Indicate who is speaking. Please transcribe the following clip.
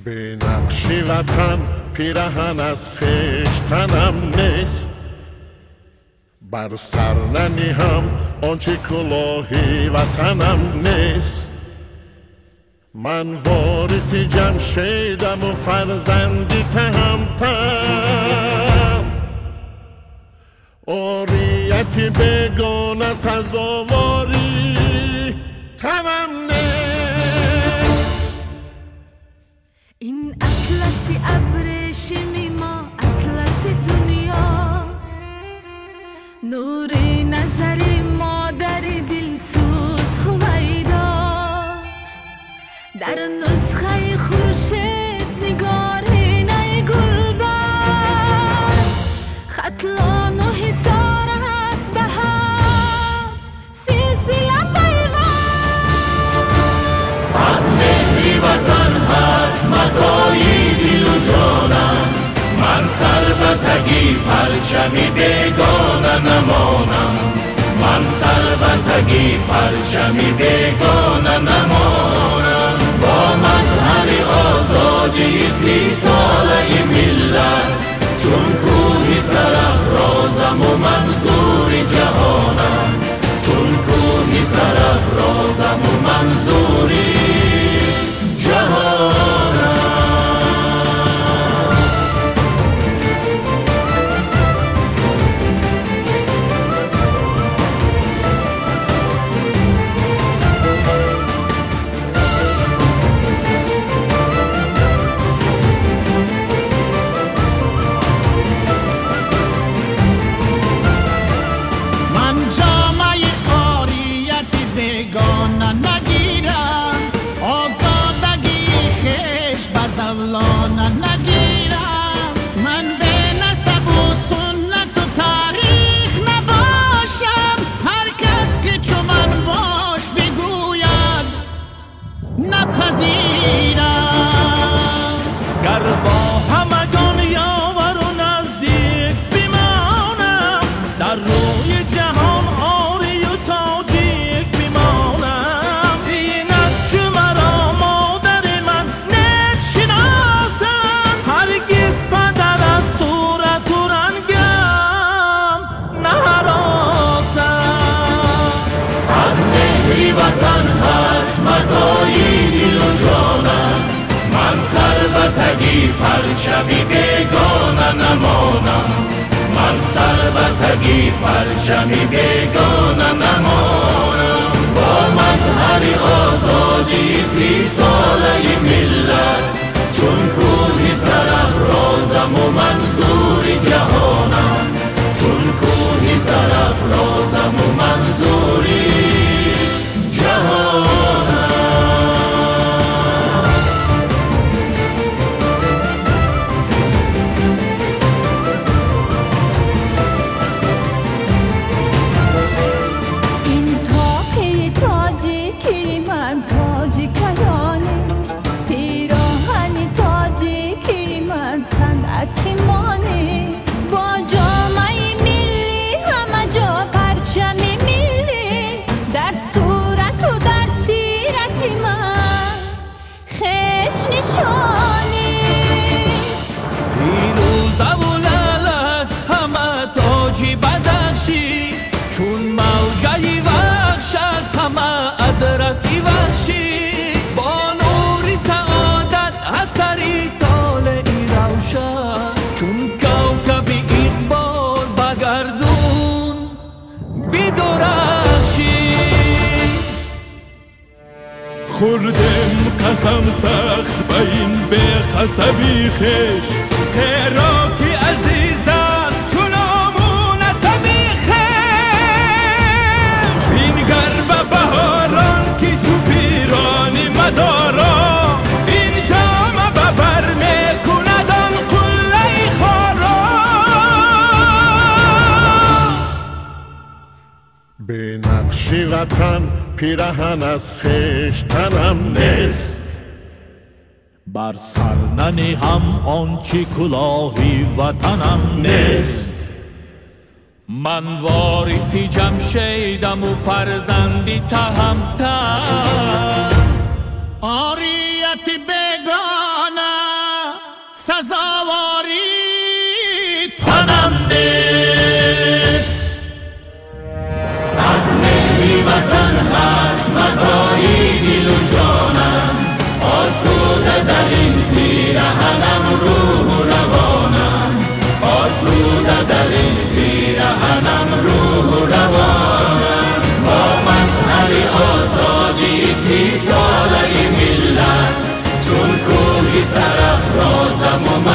Speaker 1: به نقشی وطن پیرهن از خشتنم نیست، بر سر ننهم آنچه کلاهی وطنم نیست. من وارث جمشیدم و فرزندی تهمتن، عاریتی بگانه سزاواری تنم نیست.
Speaker 2: این اطلسی ابریشمی ما اطلس دنیاست، نوری نظری مادری دلسوز هویداست. در نسخه خورشید نگارینه گلبر، خطلان و حصار هست به هم سلسله پیوند.
Speaker 3: از مهری وطن هست متاعی دل و جانم، من سر به تگی پرچمی بیگانه نمانم، من سر به تگی پرچمی بیگانه نمانم. با مظهر آزادی 30 ساله ملت، چون کوهی سرافرازم و منظور جهانم، چون کوهی سرافرازم و منظوری جهانم. وطن هست متاعی دل و جانم، من سر به تگی پرچمی بیگانه نمانم، من سر به تگی پرچمی بیگانه نمانم. با مظهر آزادی 30 ساله ملت، چون کوهی سرافرازم و منظور جهانم، چون کوهی سرافرازم و منظوری
Speaker 2: این تاقی تاجیکی من تاجیکیانیست، پیراهنی تاجیکی من صنعتی مانیست. با جامعه ملی همه جا پرچمی ملی، در صورت و در سیرت من خش نشانیست.
Speaker 3: فیروزه و لعل است همه تاجی بدخشی، چون موجه وحش است همه ادرسی وحشی. با نور سعادت اثری طالعی روشن، چون کوکب اقبال بگردون بدرخشی.
Speaker 1: خوردم قسم سخت به این به قصبی خش، زیرا که عزیز است چون آمون عصبی خش. بینگر به بهاران که تو پیرانی مدارا، این جامه ببر میکندن قله خارا. به نقشی وطن پیرهن از خشتنم نیست،
Speaker 3: بر سر ننهم آنچه کلاهی وطنم نیست. من وارث جمشیدم و فرزندی تهمتن، عاریت بگاه نه سزاواری تنم نیست. از ملی وطن هست مزایی دل و جانم، آسوده در این پیرهنم روح و روانم، آسوده در این پیرهنم روح و روانم. با مظهر آزادی 30 ساله ملت، چون کوهی سرافرازم و